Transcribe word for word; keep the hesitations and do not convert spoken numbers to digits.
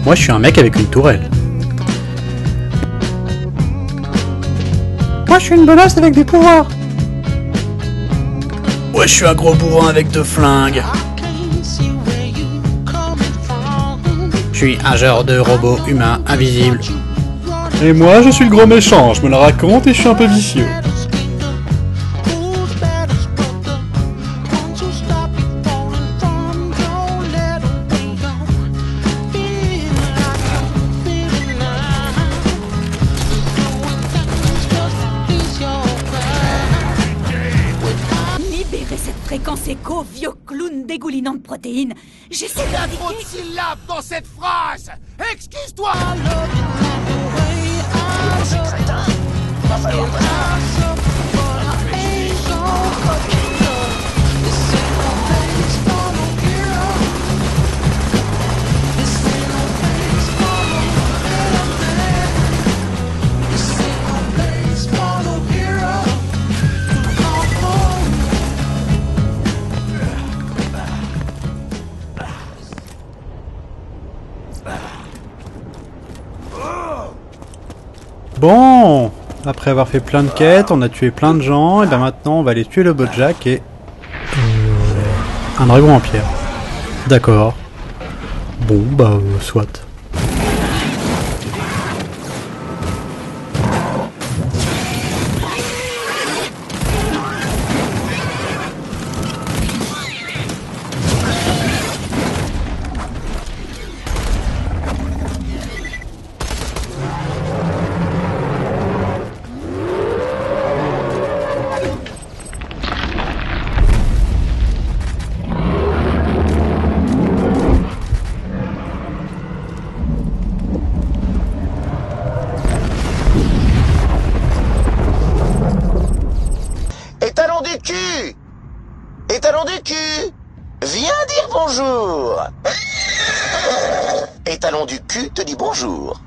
Moi, je suis un mec avec une tourelle. Moi, je suis une bonasse avec des pouvoirs. Moi, je suis un gros bourrin avec deux flingues. Je suis un genre de robot humain invisible. Et moi, je suis le gros méchant, je me la raconte et je suis un peu vicieux. Libérez cette fréquence écho, vieux clown dégoulinant de protéines. J'essaie Il y a d'indiquer... trop de syllabes dans cette phrase. Excuse-toi. Bon, après avoir fait plein de quêtes, on a tué plein de gens, et bien maintenant on va aller tuer le Bojack et... Euh, un dragon en pierre. D'accord. Bon, bah, euh, soit. Étalon du cul. Étalon du cul. Viens dire bonjour. Étalon du cul te dit bonjour.